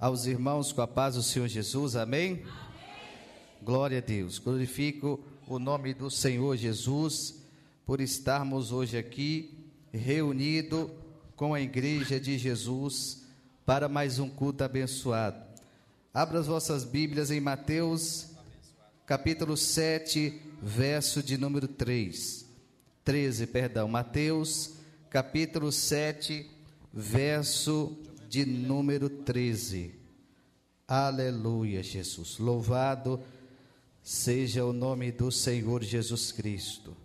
aos irmãos com a paz do Senhor Jesus, amém? Glória a Deus, glorifico o nome do Senhor Jesus, por estarmos hoje aqui, reunidos com a igreja de Jesus, para mais um culto abençoado. Abra as vossas Bíblias em Mateus, capítulo 7, verso de número 13, Mateus, capítulo 7, verso de número 13, aleluia, Jesus, louvado seja o nome do Senhor Jesus Cristo.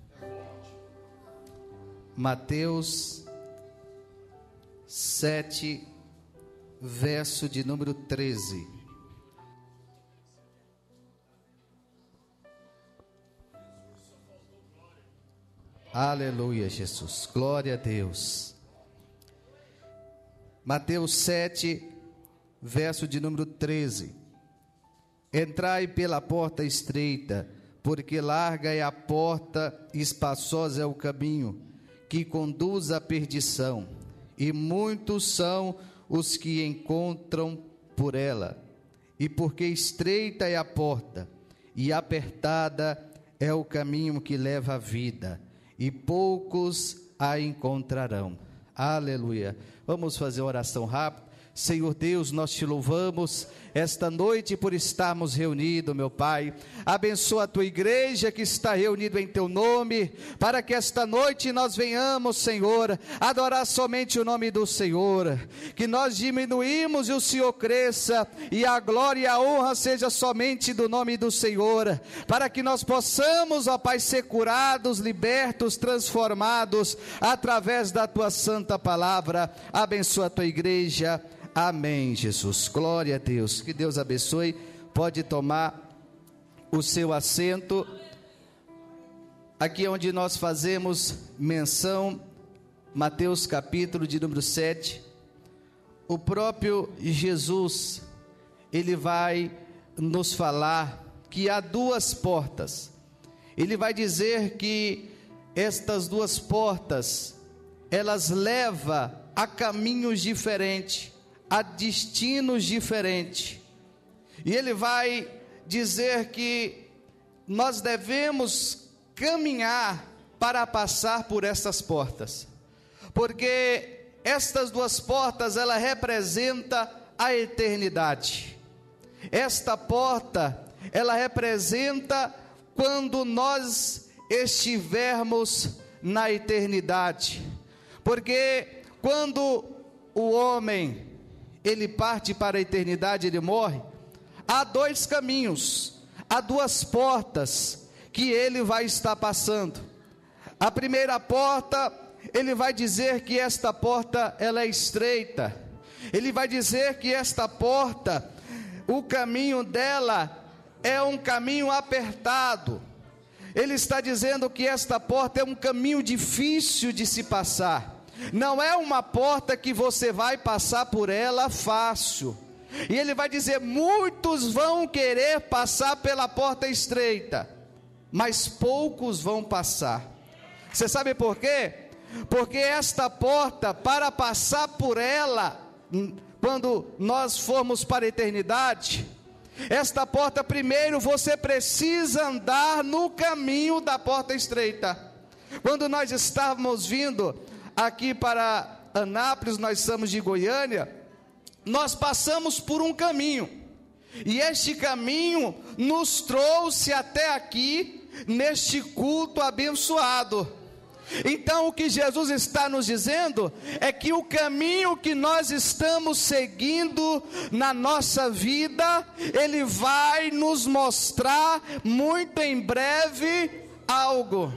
Mateus 7, verso de número 13, aleluia, Jesus, glória a Deus. Mateus 7, verso de número 13. Entrai pela porta estreita, porque larga é a porta e espaçosa é o caminho que conduz à perdição, e muitos são os que encontram por ela. E porque estreita é a porta e apertada é o caminho que leva à vida, e poucos a encontrarão. Aleluia. Vamos fazer uma oração rápida. Senhor Deus, nós te louvamos esta noite por estarmos reunidos, meu Pai. Abençoa a tua igreja que está reunida em teu nome, para que esta noite nós venhamos, Senhor, adorar somente o nome do Senhor, que nós diminuímos e o Senhor cresça, e a glória e a honra seja somente do nome do Senhor, para que nós possamos, ó Pai, ser curados, libertos, transformados, através da tua santa palavra. Abençoa a tua igreja. Amém, Jesus, glória a Deus, que Deus abençoe. Pode tomar o seu assento. Aqui onde nós fazemos menção, Mateus capítulo de número 7, o próprio Jesus, ele vai nos falar que há duas portas. Ele vai dizer que estas duas portas, elas levam a caminhos diferentes, a destinos diferentes, e ele vai dizer que nós devemos caminhar para passar por essas portas, porque estas duas portas, ela representa a eternidade. Esta porta, ela representa quando nós estivermos na eternidade, porque quando o homem ele parte para a eternidade, ele morre, há dois caminhos, há duas portas que ele vai estar passando. A primeira porta, ele vai dizer que esta porta ela é estreita, ele vai dizer que esta porta, o caminho dela é um caminho apertado. Ele está dizendo que esta porta é um caminho difícil de se passar. Não é uma porta que você vai passar por ela fácil. E ele vai dizer: muitos vão querer passar pela porta estreita, mas poucos vão passar. Você sabe por quê? Porque esta porta, para passar por ela, quando nós formos para a eternidade, esta porta, primeiro você precisa andar no caminho da porta estreita. Quando nós estávamos vindo aqui para Anápolis, nós somos de Goiânia, nós passamos por um caminho, e este caminho nos trouxe até aqui, neste culto abençoado. Então o que Jesus está nos dizendo, é que o caminho que nós estamos seguindo na nossa vida, ele vai nos mostrar muito em breve algo.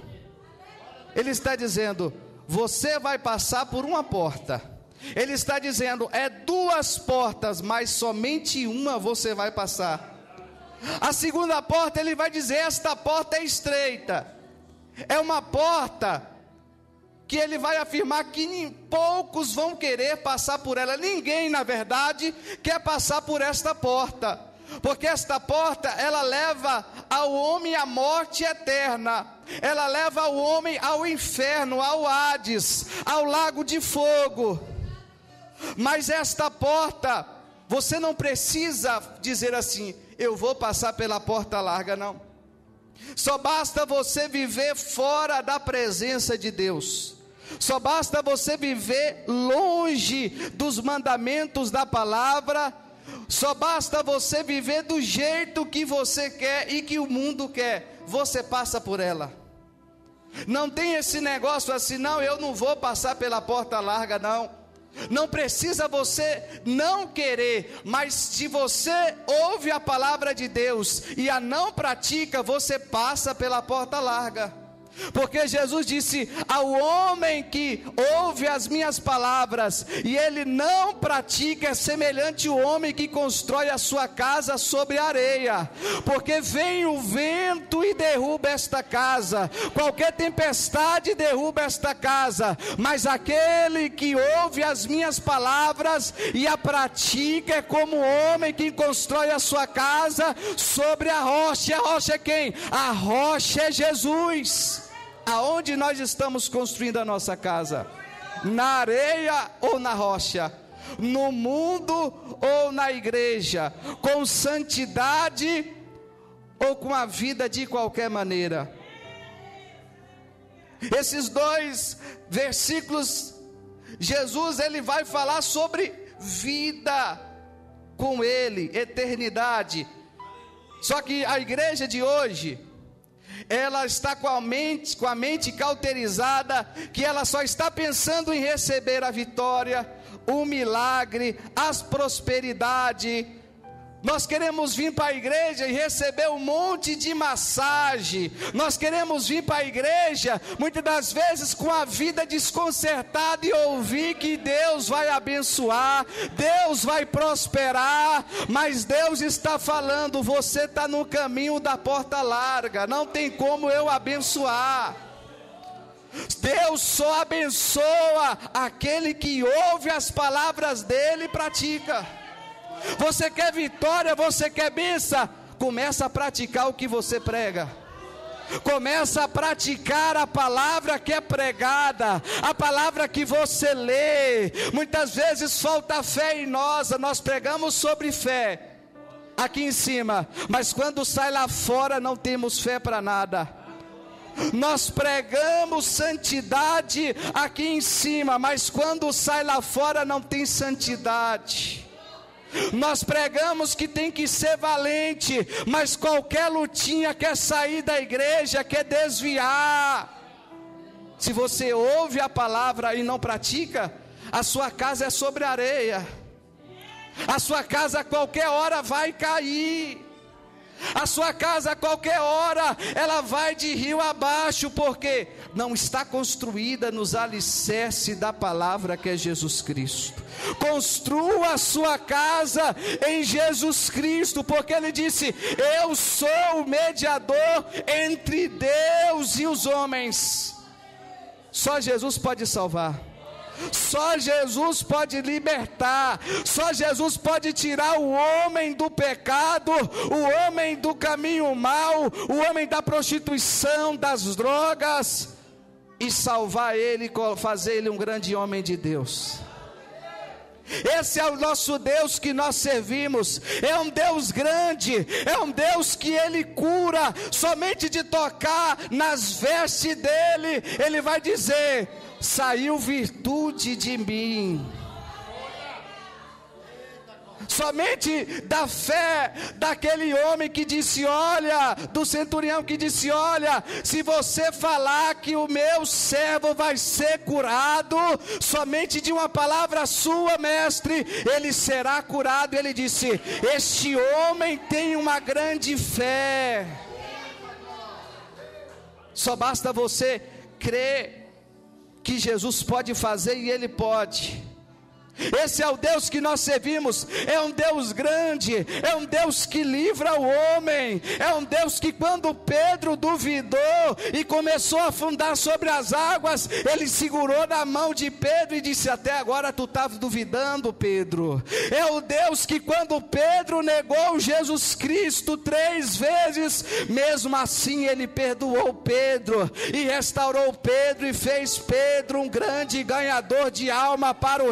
Ele está dizendo: você vai passar por uma porta. Ele está dizendo, é duas portas, mas somente uma você vai passar. A segunda porta, ele vai dizer, esta porta é estreita. É uma porta que ele vai afirmar que poucos vão querer passar por ela. Ninguém, na verdade, quer passar por esta porta, porque esta porta, ela leva ao homem à morte eterna, ela leva o homem ao inferno, ao Hades, ao lago de fogo. Mas esta porta você não precisa dizer assim: eu vou passar pela porta larga, não. Só basta você viver fora da presença de Deus. Só basta você viver longe dos mandamentos da palavra. Só basta você viver do jeito que você quer e que o mundo quer. Você passa por ela. Não tem esse negócio assim: não, eu não vou passar pela porta larga, não. Não precisa você não querer, mas se você ouve a palavra de Deus e a não pratica, você passa pela porta larga. Porque Jesus disse: ao homem que ouve as minhas palavras e ele não pratica, é semelhante ao homem que constrói a sua casa sobre a areia. Porque vem o vento e derruba esta casa, qualquer tempestade derruba esta casa, mas aquele que ouve as minhas palavras e a pratica é como o homem que constrói a sua casa sobre a rocha. E a rocha é quem? A rocha é Jesus. Aonde nós estamos construindo a nossa casa? Na areia ou na rocha? No mundo ou na igreja? Com santidade ou com a vida de qualquer maneira? Esses dois versículos, Jesus ele vai falar sobre vida com ele, eternidade. Só que a igreja de hoje, ela está com a mente cauterizada, que ela só está pensando em receber a vitória, o milagre, as prosperidades. Nós queremos vir para a igreja e receber um monte de massagem. Nós queremos vir para a igreja, muitas das vezes com a vida desconcertada, e ouvir que Deus vai abençoar, Deus vai prosperar. Mas Deus está falando: você está no caminho da porta larga, não tem como eu abençoar. Deus só abençoa aquele que ouve as palavras dele e pratica. Você quer vitória, você quer bênção? Começa a praticar o que você prega. Começa a praticar a palavra que é pregada, a palavra que você lê. Muitas vezes falta fé em nós pregamos sobre fé aqui em cima, mas quando sai lá fora não temos fé para nada. Nós pregamos santidade aqui em cima, mas quando sai lá fora não tem santidade. Nós pregamos que tem que ser valente, mas qualquer lutinha quer sair da igreja, quer desviar. Se você ouve a palavra e não pratica, a sua casa é sobre areia. A sua casa a qualquer hora vai cair. A sua casa a qualquer hora ela vai de rio abaixo, porque não está construída nos alicerces da palavra que é Jesus Cristo. Construa a sua casa em Jesus Cristo, porque ele disse: eu sou o mediador entre Deus e os homens. Só Jesus pode salvar. Só Jesus pode libertar. Só Jesus pode tirar o homem do pecado, o homem do caminho mau, o homem da prostituição, das drogas, e salvar ele, fazer ele um grande homem de Deus. Esse é o nosso Deus que nós servimos. É um Deus grande, é um Deus que ele cura. Somente de tocar nas vestes dele, ele vai dizer: saiu virtude de mim. Somente da fé daquele homem que disse, olha, do centurião que disse, olha, se você falar que o meu servo vai ser curado, somente de uma palavra sua, mestre, ele será curado. Ele disse, este homem tem uma grande fé. Só basta você crer que Jesus pode fazer, e ele pode. Esse é o Deus que nós servimos. É um Deus grande, é um Deus que livra o homem, é um Deus que quando Pedro duvidou e começou a afundar sobre as águas, ele segurou na mão de Pedro e disse, até agora tu estavas duvidando, Pedro. É o Deus que quando Pedro negou Jesus Cristo 3 vezes, mesmo assim ele perdoou Pedro e restaurou Pedro e fez Pedro um grande ganhador de alma para o reino dele.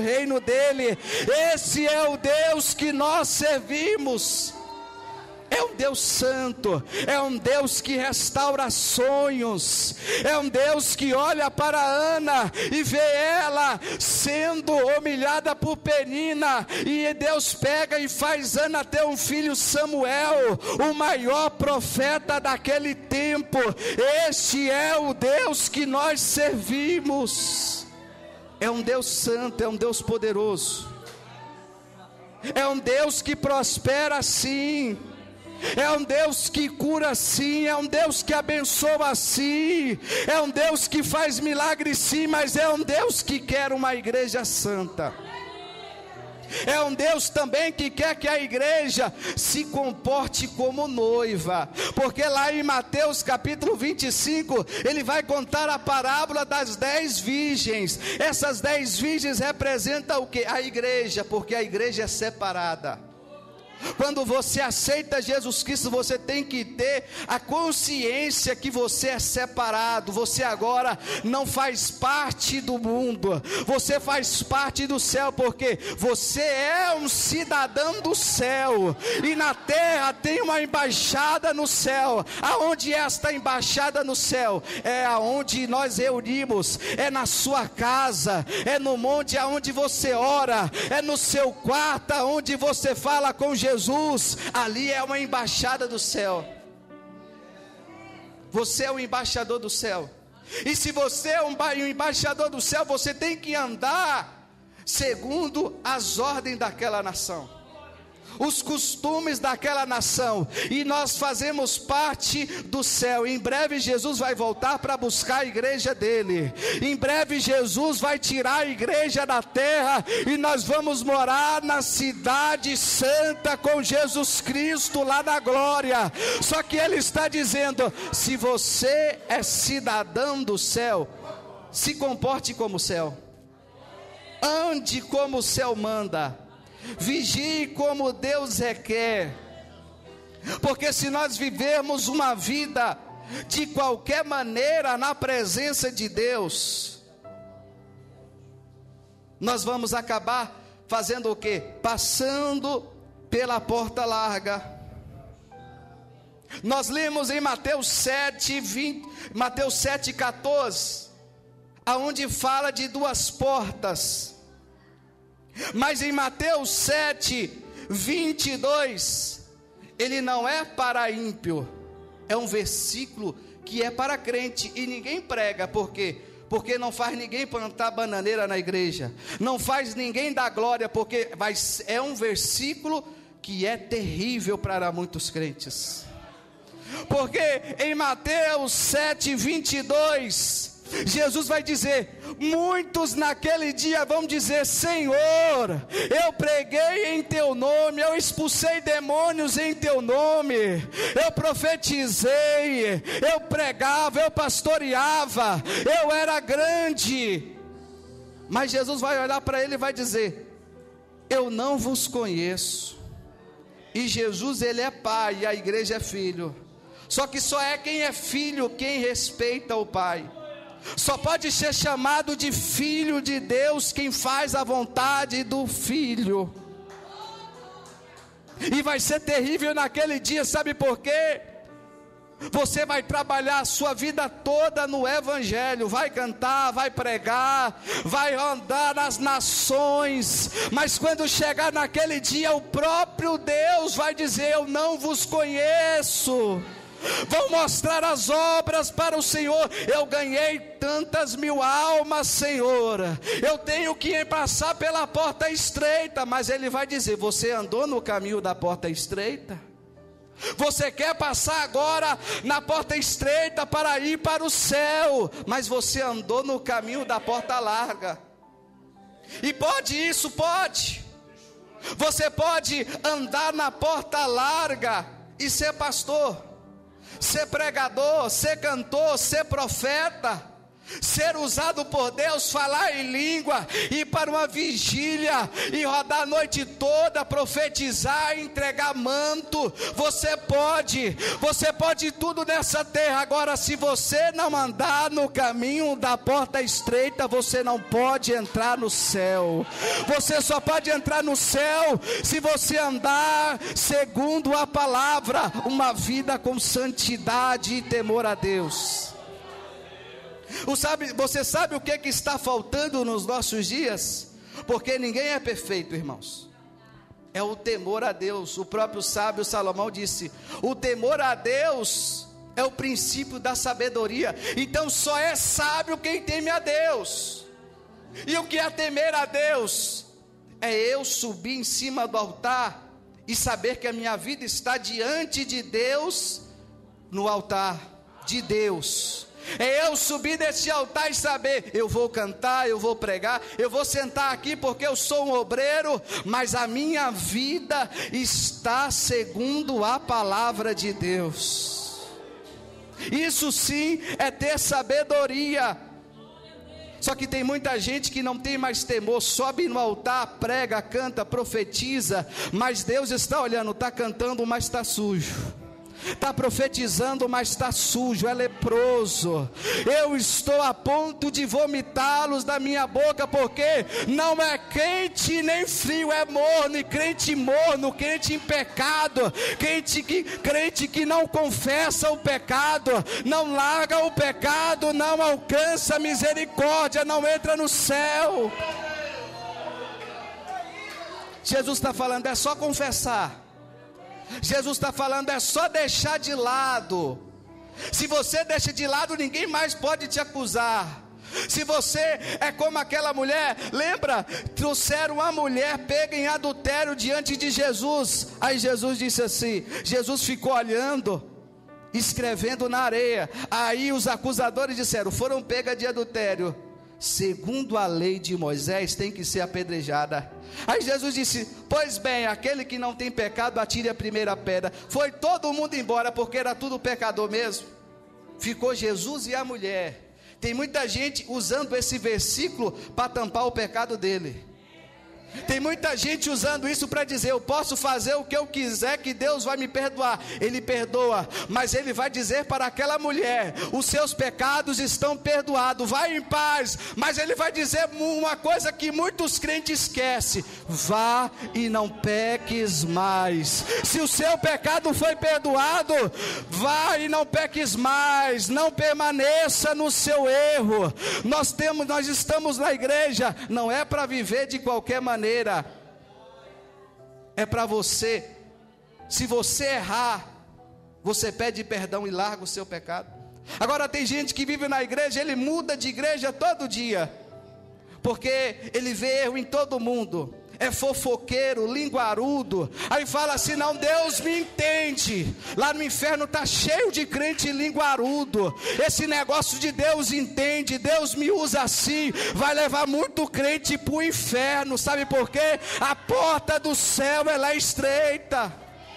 dele. Esse é o Deus que nós servimos. É um Deus santo, é um Deus que restaura sonhos, é um Deus que olha para Ana e vê ela sendo humilhada por Penina, e Deus pega e faz Ana ter um filho, Samuel, o maior profeta daquele tempo. Este é o Deus que nós servimos. É um Deus santo, é um Deus poderoso, é um Deus que prospera sim, é um Deus que cura sim, é um Deus que abençoa sim, é um Deus que faz milagres sim, mas é um Deus que quer uma igreja santa. É um Deus também que quer que a igreja se comporte como noiva, porque lá em Mateus capítulo 25, ele vai contar a parábola das 10 virgens. Essas 10 virgens representam o que? A igreja, porque a igreja é separada. Quando você aceita Jesus Cristo, você tem que ter a consciência que você é separado. Você agora não faz parte do mundo, você faz parte do céu, porque você é um cidadão do céu, e na terra tem uma embaixada no céu. Aonde é esta embaixada no céu? É aonde nós reunimos, é na sua casa, é no monte aonde você ora, é no seu quarto aonde você fala com Jesus. Ali é uma embaixada do céu. Você é o embaixador do céu. E se você é um embaixador do céu, você tem que andar segundo as ordens daquela nação, os costumes daquela nação, e nós fazemos parte do céu. Em breve Jesus vai voltar para buscar a igreja dele. Em breve Jesus vai tirar a igreja da terra, e nós vamos morar na cidade santa com Jesus Cristo lá na glória. Só que ele está dizendo: se você é cidadão do céu, se comporte como o céu, ande como o céu manda, vigie como Deus requer. Porque se nós vivermos uma vida de qualquer maneira na presença de Deus, nós vamos acabar fazendo o quê? Passando pela porta larga. Nós lemos em Mateus 7:14, aonde fala de duas portas. Mas em Mateus 7:22, ele não é para ímpio, é um versículo que é para crente, e ninguém prega. Por quê? Porque não faz ninguém plantar bananeira na igreja, não faz ninguém dar glória, porque é um versículo que é terrível para muitos crentes. Porque em Mateus 7:22, Jesus vai dizer, muitos naquele dia vão dizer: Senhor, eu preguei em teu nome, eu expulsei demônios em teu nome, eu profetizei, eu pregava, eu pastoreava, eu era grande. Mas Jesus vai olhar para ele e vai dizer: eu não vos conheço. E Jesus, ele é pai e a igreja é filho. Só que só é quem é filho quem respeita o pai. Só pode ser chamado de filho de Deus quem faz a vontade do filho. E vai ser terrível naquele dia, sabe por quê? Você vai trabalhar a sua vida toda no evangelho, vai cantar, vai pregar, vai andar nas nações, mas quando chegar naquele dia, o próprio Deus vai dizer: eu não vos conheço. Vão mostrar as obras para o Senhor. Eu ganhei tantas mil almas, Senhor, eu tenho que passar pela porta estreita. Mas ele vai dizer: você andou no caminho da porta estreita? Você quer passar agora na porta estreita para ir para o céu, mas você andou no caminho da porta larga. E pode isso? Pode. Você pode andar na porta larga e ser pastor, ser pregador, ser cantor, ser profeta, ser usado por Deus, falar em língua, ir para uma vigília e rodar a noite toda, profetizar, entregar manto. Você pode tudo nessa terra. Agora, se você não andar no caminho da porta estreita, você não pode entrar no céu. Você só pode entrar no céu se você andar segundo a palavra, uma vida com santidade e temor a Deus. Você sabe o que está faltando nos nossos dias? Porque ninguém é perfeito, irmãos. É o temor a Deus. O próprio sábio Salomão disse: o temor a Deus é o princípio da sabedoria. Então só é sábio quem teme a Deus. E o que é temer a Deus? É eu subir em cima do altar e saber que a minha vida está diante de Deus, no altar de Deus. É eu subir desse altar e saber: eu vou cantar, eu vou pregar, eu vou sentar aqui porque eu sou um obreiro, mas a minha vida está segundo a palavra de Deus. Isso sim é ter sabedoria. Só que tem muita gente que não tem mais temor, sobe no altar, prega, canta, profetiza, mas Deus está olhando, está cantando, mas está sujo. Está profetizando, mas está sujo, é leproso. Eu estou a ponto de vomitá-los da minha boca, porque não é quente nem frio, é morno. E crente morno, crente em pecado, crente que não confessa o pecado, não larga o pecado, não alcança a misericórdia, não entra no céu. Jesus está falando, é só confessar. Jesus está falando, é só deixar de lado. Se você deixa de lado, ninguém mais pode te acusar. Se você é como aquela mulher, lembra? Trouxeram uma mulher pega em adultério diante de Jesus. Aí Jesus disse assim, Jesus ficou olhando, escrevendo na areia. Aí os acusadores disseram, foram pegas de adultério, segundo a lei de Moisés, tem que ser apedrejada. Aí Jesus disse, pois bem, aquele que não tem pecado, atire a primeira pedra. Foi todo mundo embora, porque era tudo pecador mesmo. Ficou Jesus e a mulher. Tem muita gente usando esse versículo para tampar o pecado dele. Tem muita gente usando isso para dizer, eu posso fazer o que eu quiser, que Deus vai me perdoar. Ele perdoa, mas Ele vai dizer para aquela mulher, os seus pecados estão perdoados, vai em paz. Mas Ele vai dizer uma coisa que muitos crentes esquecem: vá e não peques mais. Se o seu pecado foi perdoado, vá e não peques mais, não permaneça no seu erro. Nós estamos na igreja, não é para viver de qualquer maneira, é para você. Se você errar, você pede perdão e larga o seu pecado. Agora tem gente que vive na igreja, ele muda de igreja todo dia, porque ele vê erro em todo mundo. É fofoqueiro, linguarudo. Aí fala assim, não, Deus me entende. Lá no inferno está cheio de crente linguarudo. Esse negócio de Deus entende, Deus me usa assim, vai levar muito crente para o inferno. Sabe por quê? A porta do céu, ela é estreita.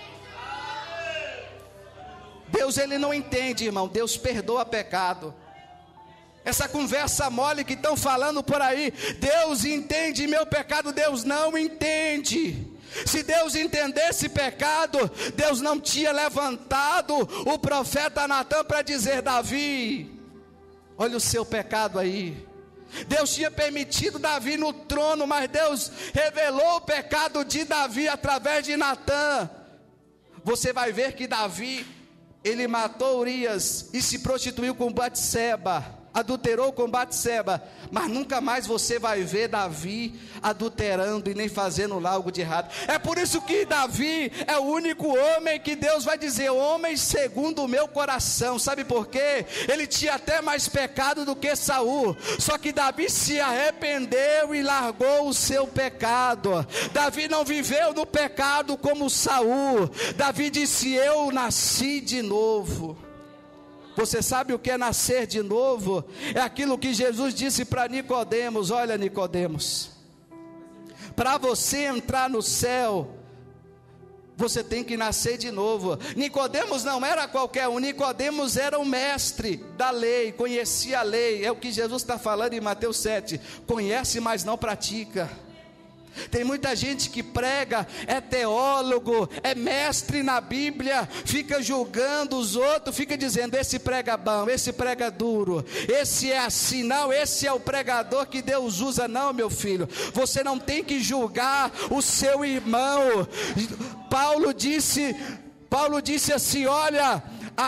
Deus, Ele não entende, irmão. Deus perdoa pecado. Essa conversa mole que estão falando por aí, Deus entende meu pecado, Deus não entende. Se Deus entendesse pecado, Deus não tinha levantado o profeta Natã para dizer, Davi, olha o seu pecado aí. Deus tinha permitido Davi no trono, mas Deus revelou o pecado de Davi através de Natã. Você vai ver que Davi, ele matou Urias e se prostituiu com Batseba, adulterou com Batseba, mas nunca mais você vai ver Davi adulterando e nem fazendo algo de errado. É por isso que Davi é o único homem que Deus vai dizer, homem segundo o meu coração. Sabe por quê? Ele tinha até mais pecado do que Saul, só que Davi se arrependeu e largou o seu pecado. Davi não viveu no pecado como Saul. Davi disse, eu nasci de novo. Você sabe o que é nascer de novo? É aquilo que Jesus disse para Nicodemos. Olha, Nicodemos, para você entrar no céu, Você tem que nascer de novo. Nicodemos não era qualquer um. Nicodemos era o mestre da lei, conhecia a lei. É o que Jesus está falando em Mateus 7. Conhece, mas não pratica. Tem muita gente que prega, é teólogo, é mestre na Bíblia, fica julgando os outros, fica dizendo: esse prega bom, esse prega duro, esse é assim, não, esse é o pregador que Deus usa. Não, meu filho, você não tem que julgar o seu irmão. Paulo disse assim: olha,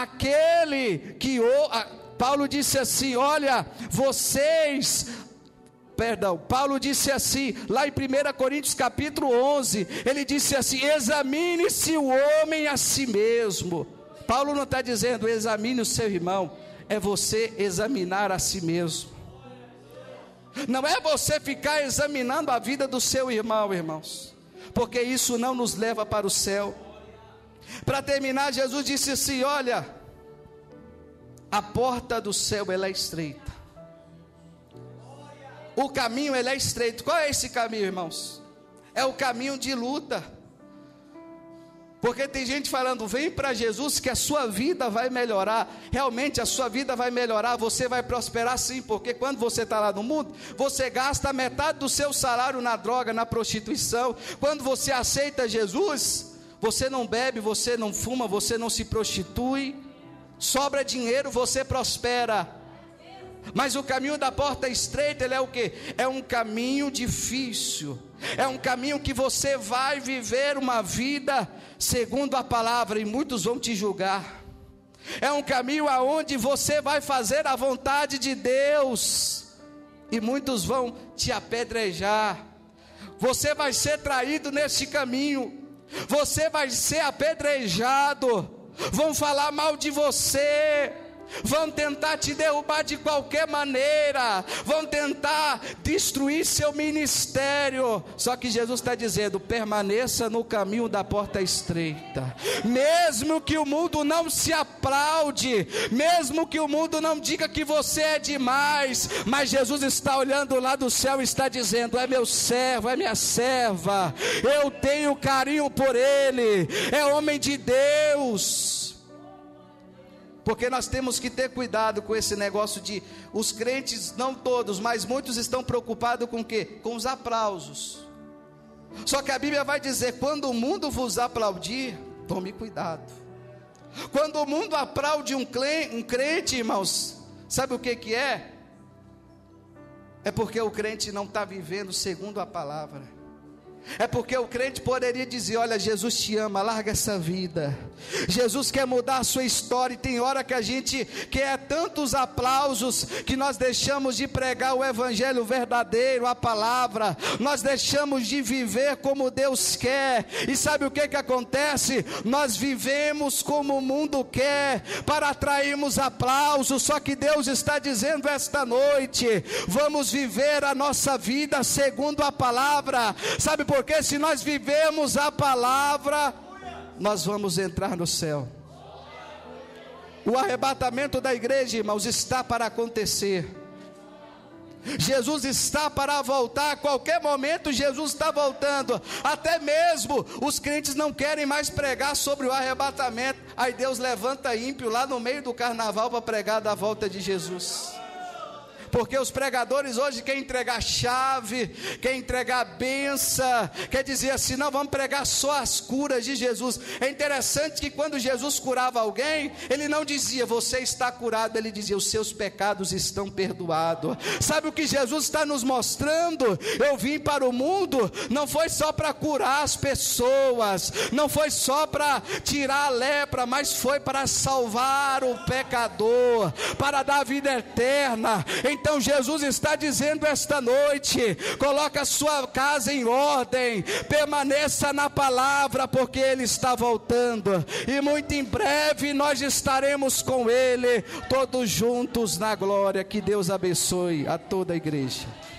Paulo disse assim: olha, Paulo disse assim, lá em 1 Coríntios capítulo 11, ele disse assim: examine-se o homem a si mesmo. Paulo não está dizendo examine o seu irmão, é você examinar a si mesmo. Não é você ficar examinando a vida do seu irmão, irmãos, porque isso não nos leva para o céu. Para terminar, Jesus disse assim: olha, a porta do céu ela é estreita, o caminho ele é estreito. Qual é esse caminho, irmãos? É o caminho de luta. Porque tem gente falando: vem para Jesus que a sua vida vai melhorar. Realmente a sua vida vai melhorar, você vai prosperar sim. Porque quando você está lá no mundo, você gasta metade do seu salário na droga, na prostituição. Quando você aceita Jesus, você não bebe, você não fuma, você não se prostitui, sobra dinheiro, você prospera. Mas o caminho da porta estreita, ele é o quê? É um caminho difícil, é um caminho que você vai viver uma vida segundo a palavra, e muitos vão te julgar. É um caminho aonde você vai fazer a vontade de Deus, e muitos vão te apedrejar. Você vai ser traído nesse caminho, você vai ser apedrejado, vão falar mal de você, vão tentar te derrubar de qualquer maneira, vão tentar destruir seu ministério. Só que Jesus está dizendo: permaneça no caminho da porta estreita. Mesmo que o mundo não se aplaude, mesmo que o mundo não diga que você é demais, mas Jesus está olhando lá do céu e está dizendo: é meu servo, é minha serva, eu tenho carinho por ele, é homem de Deus. Porque nós temos que ter cuidado com esse negócio de, os crentes, não todos, mas muitos estão preocupados com o quê? Com os aplausos. Só que a Bíblia vai dizer: quando o mundo vos aplaudir, tome cuidado. Quando o mundo aplaude um crente, irmãos, sabe o que é? É porque o crente não está vivendo segundo a palavra. É porque o crente poderia dizer: olha, Jesus te ama, larga essa vida, Jesus quer mudar a sua história. E tem hora que a gente quer tantos aplausos, que nós deixamos de pregar o evangelho verdadeiro, a palavra, nós deixamos de viver como Deus quer. E sabe o que acontece? Nós vivemos como o mundo quer, para atrairmos aplausos. Só que Deus está dizendo esta noite: vamos viver a nossa vida segundo a palavra. Sabe porque se nós vivemos a palavra, nós vamos entrar no céu. O arrebatamento da igreja, irmãos, está para acontecer. Jesus está para voltar, a qualquer momento Jesus está voltando. Até mesmo os crentes não querem mais pregar sobre o arrebatamento. Aí Deus levanta ímpio lá no meio do carnaval para pregar da volta de Jesus. Porque os pregadores hoje querem entregar chave, querem entregar benção, quer dizer assim: não, vamos pregar só as curas de Jesus. É interessante que quando Jesus curava alguém, ele não dizia você está curado, ele dizia os seus pecados estão perdoados. Sabe o que Jesus está nos mostrando? Eu vim para o mundo, não foi só para curar as pessoas, não foi só para tirar a lepra, mas foi para salvar o pecador, para dar a vida eterna. Então Jesus está dizendo esta noite: coloca a sua casa em ordem, permaneça na palavra, porque Ele está voltando, e muito em breve nós estaremos com Ele, todos juntos na glória. Que Deus abençoe a toda a igreja.